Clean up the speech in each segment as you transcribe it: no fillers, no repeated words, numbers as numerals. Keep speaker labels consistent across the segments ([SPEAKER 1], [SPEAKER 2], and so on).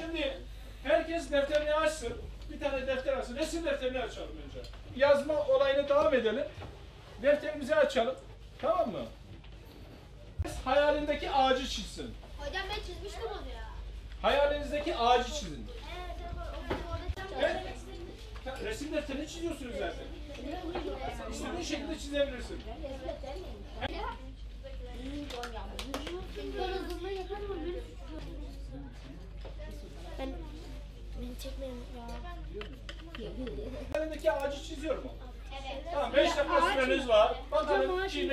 [SPEAKER 1] Şimdi herkes defterini açsın. Bir tane defter açsın. Resim defterini açalım önce. Yazma olayına devam edelim. Defterimizi açalım. Tamam mı? Hayalindeki ağacı çizsin.
[SPEAKER 2] Hocam ben çizmiştim onu ya.
[SPEAKER 1] Hayalinizdeki ağacı çizin.
[SPEAKER 2] Evet.
[SPEAKER 1] Resim defterini çiziyorsunuz zaten. İstediğin şekilde çizebilirsin.
[SPEAKER 2] Beni çekmeyin ya.
[SPEAKER 1] Hayalindeki ağacı çiziyor mu?
[SPEAKER 2] Evet.
[SPEAKER 1] Tamam, 5 dakika süreniz var. Bakalım şimdi.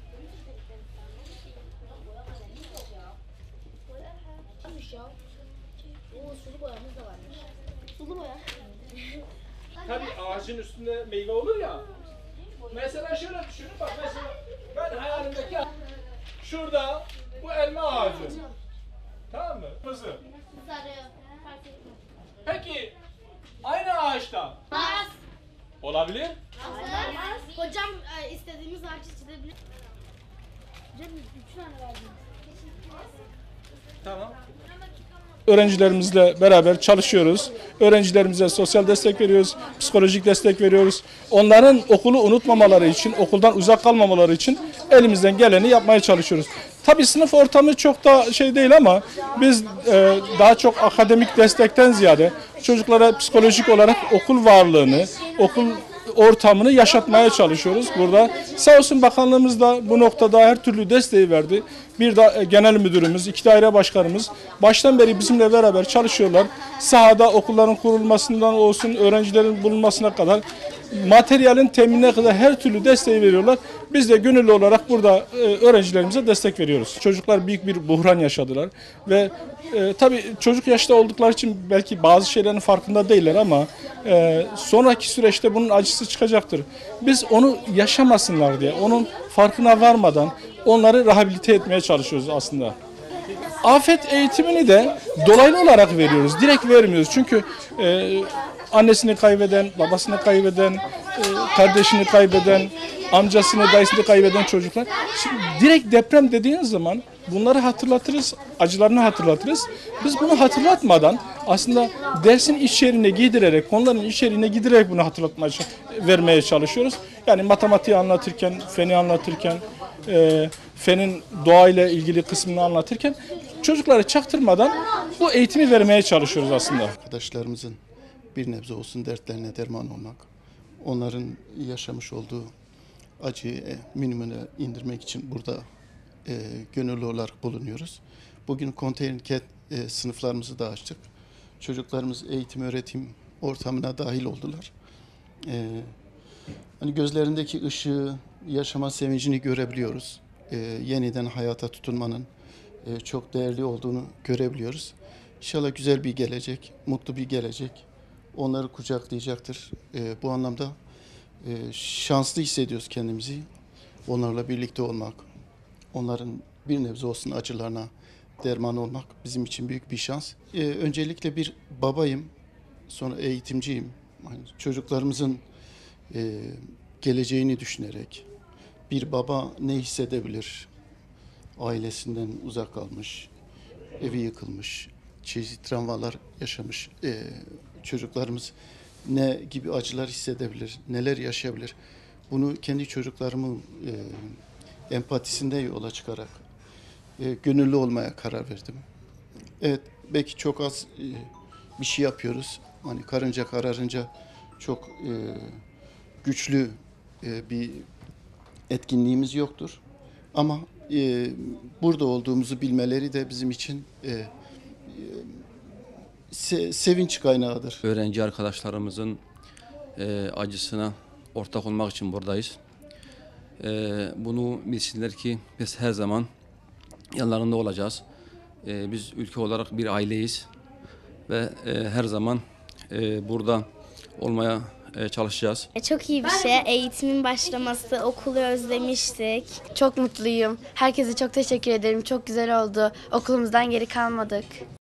[SPEAKER 2] Varmış ya. Oo, sulu boyamız da varmış. Sulu boya.
[SPEAKER 1] Tabii ağacın üstünde meyve olur ya. Mesela şöyle düşünün, bak mesela ben hayalimdeki şurada bu elma ağacı. Tamam mı? Kızı.
[SPEAKER 2] Sarı. Fark etmez.
[SPEAKER 1] Peki aynı ağaçta
[SPEAKER 2] Bas.
[SPEAKER 1] olabilir.
[SPEAKER 2] Hocam istediğimiz ağacı çizebilir. Hocam 3 tane verdim.
[SPEAKER 1] Tamam. Öğrencilerimizle beraber çalışıyoruz. Öğrencilerimize sosyal destek veriyoruz, psikolojik destek veriyoruz. Onların okulu unutmamaları için, okuldan uzak kalmamaları için elimizden geleni yapmaya çalışıyoruz. Tabii sınıf ortamı çok da şey değil ama biz daha çok akademik destekten ziyade çocuklara psikolojik olarak okul varlığını, okul ortamını yaşatmaya çalışıyoruz burada. Sağ olsun bakanlığımız da bu noktada her türlü desteği verdi. Bir de genel müdürümüz, 2 daire başkanımız baştan beri bizimle beraber çalışıyorlar. Sahada okulların kurulmasından olsun, öğrencilerin bulunmasına kadar, materyalin teminine kadar her türlü desteği veriyorlar. Biz de gönüllü olarak burada öğrencilerimize destek veriyoruz. Çocuklar büyük bir buhran yaşadılar ve tabii çocuk yaşta oldukları için belki bazı şeylerin farkında değiller ama sonraki süreçte bunun acısı çıkacaktır. Biz onu yaşamasınlar diye, onun farkına varmadan onları rehabilite etmeye çalışıyoruz aslında. Afet eğitimini de dolaylı olarak veriyoruz, direkt vermiyoruz. Çünkü annesini kaybeden, babasını kaybeden, kardeşini kaybeden, amcasını, dayısını kaybeden çocuklar. Şimdi direkt deprem dediğiniz zaman bunları hatırlatırız, acılarını hatırlatırız. Biz bunu hatırlatmadan aslında dersin içeriğine giderek, konuların içeriğine giderek bunu vermeye çalışıyoruz. Yani matematiği anlatırken, feni anlatırken, fenin doğayla ilgili kısmını anlatırken çocukları çaktırmadan bu eğitimi vermeye çalışıyoruz aslında.
[SPEAKER 3] Arkadaşlarımızın bir nebze olsun dertlerine derman olmak, onların yaşamış olduğu acıyı minimuma indirmek için burada gönüllü olarak bulunuyoruz. Bugün konteyner sınıflarımızı da açtık. Çocuklarımız eğitim öğretim ortamına dahil oldular. Hani gözlerindeki ışığı, yaşama sevincini görebiliyoruz. Yeniden hayata tutunmanın çok değerli olduğunu görebiliyoruz. İnşallah güzel bir gelecek, mutlu bir gelecek onları kucaklayacaktır. Bu anlamda şanslı hissediyoruz kendimizi. Onlarla birlikte olmak, onların bir nebze olsun acılarına derman olmak bizim için büyük bir şans. Öncelikle bir babayım, sonra eğitimciyim. Yani çocuklarımızın geleceğini düşünerek bir baba ne hissedebilir? Ailesinden uzak kalmış, evi yıkılmış, çeşitli travmalar yaşamış çocuklarımız ne gibi acılar hissedebilir, neler yaşayabilir? Bunu kendi çocuklarımın empatisinde yola çıkarak gönüllü olmaya karar verdim. Evet, belki çok az bir şey yapıyoruz. Hani karınca kararınca çok güçlü bir etkinliğimiz yoktur. Ama burada olduğumuzu bilmeleri de bizim için sevinç kaynağıdır.
[SPEAKER 4] Öğrenci arkadaşlarımızın acısına ortak olmak için buradayız. Bunu bilsinler ki biz her zaman yanlarında olacağız. Biz ülke olarak bir aileyiz ve her zaman burada olmaya çalışacağız.
[SPEAKER 5] Çok iyi bir şey. Eğitimin başlaması, okulu özlemiştik.
[SPEAKER 6] Çok mutluyum. Herkese çok teşekkür ederim. Çok güzel oldu. Okulumuzdan geri kalmadık.